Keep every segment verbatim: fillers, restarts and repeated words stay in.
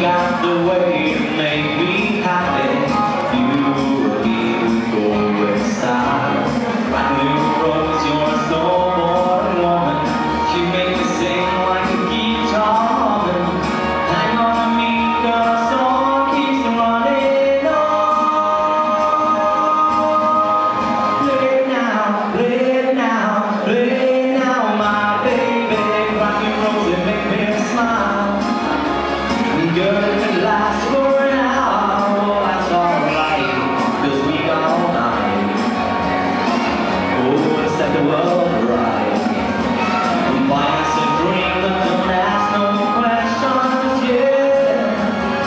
got the way to make me happy. You will be going style. Cracklin Rosie, you're a snowboard woman. She makes me sing like a guitar humming. Hang on to me, girl, the song keeps running on. Play now, play now, play now, my baby. Cracklin Rosie, make me smile. Girl, if it lasts for an hour, well, that's alright, 'cause we got all night. Oh, let's set the world right. Mine's a dream that don't ask no questions, yeah.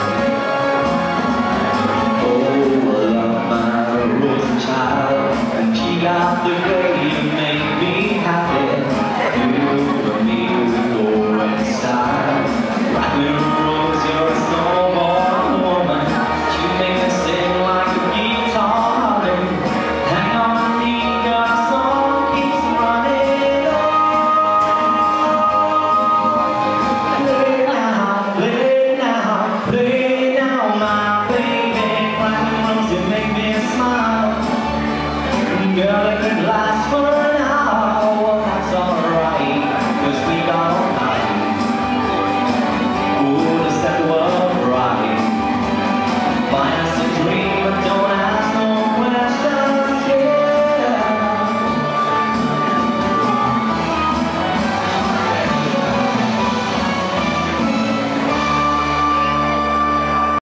Oh, I love my Rosie child, and she got the way to make me happy. You and me, we go in style. Cracklin Rosie, you're a snowboard woman. She makes me sing like a guitar humming. Hang on to me, girl, the song keeps running on. Play now, play now, play now, my baby. Cracklin Rosie, make me smile. Girl, if it lasts for